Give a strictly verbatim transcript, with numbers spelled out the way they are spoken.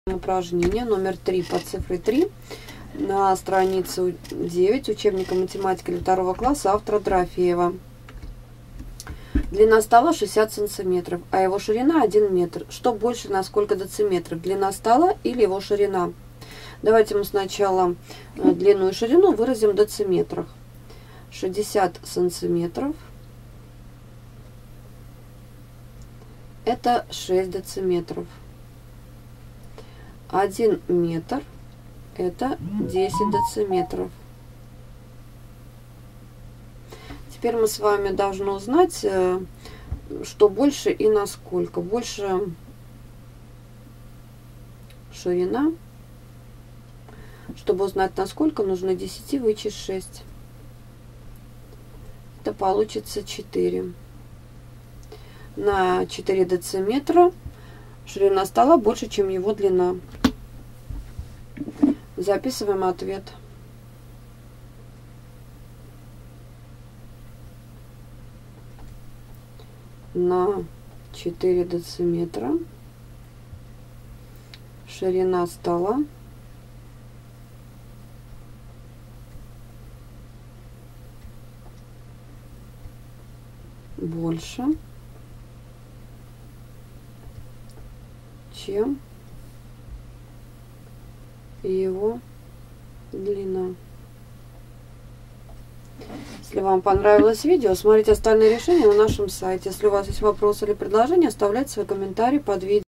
Упражнение номер три под цифрой три на странице девять учебника математики для второго класса автора Дорофеева. Длина стола шестьдесят сантиметров, а его ширина один метр. Что больше на сколько дециметров? Длина стола или его ширина? Давайте мы сначала длину и ширину выразим в дециметрах. шестьдесят сантиметров это шесть дециметров. один метр это десять дециметров. Теперь мы с вами должны узнать, что больше и насколько. Больше ширина. Чтобы узнать насколько, нужно десять вычесть шесть. Это получится четыре. На четыре дециметра ширина стола больше, чем его длина. Записываем ответ. На четыре дециметра ширина стола больше, чем его длина. Если вам понравилось видео, смотрите остальные решения на нашем сайте. Если у вас есть вопросы или предложения, оставляйте свои комментарии под видео.